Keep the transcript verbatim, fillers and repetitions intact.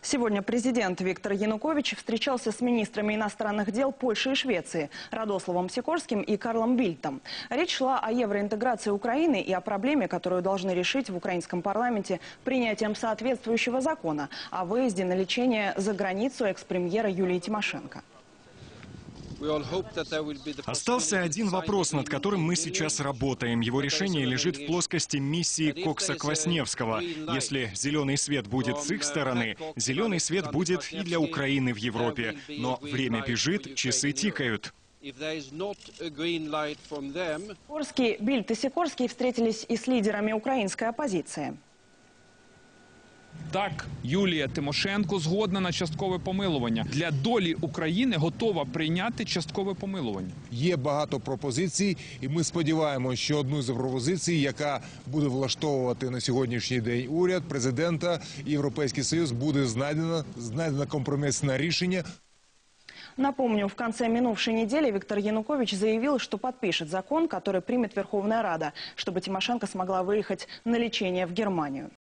Сегодня президент Виктор Янукович встречался с министрами иностранных дел Польши и Швеции Радославом Сикорским и Карлом Бильтом. Речь шла о евроинтеграции Украины и о проблеме, которую должны решить в украинском парламенте принятием соответствующего закона о выезде на лечение за границу экс-премьера Юлии Тимошенко. Остался один вопрос, над которым мы сейчас работаем. Его решение лежит в плоскости миссии Кокса-Квасневского. Если зеленый свет будет с их стороны, зеленый свет будет и для Украины в Европе. Но время бежит, часы тикают. Сикорский, Бильт и Сикорский встретились и с лидерами украинской оппозиции. Так, Юлія Тимошенко згодна на часткове помилування. Для долі України готова прийняти часткове помилування. Є багато пропозицій, і ми сподіваємося, що одну з пропозицій, яка буде влаштовувати на сьогоднішній день уряд, президента і Європейський Союз, буде знайдено, знайдено компромісне рішення. Напомню, в конце минувшей недели Виктор Янукович заявил, что подпишет закон, который примет Верховная Рада, чтобы Тимошенко смогла выехать на лечение в Германию.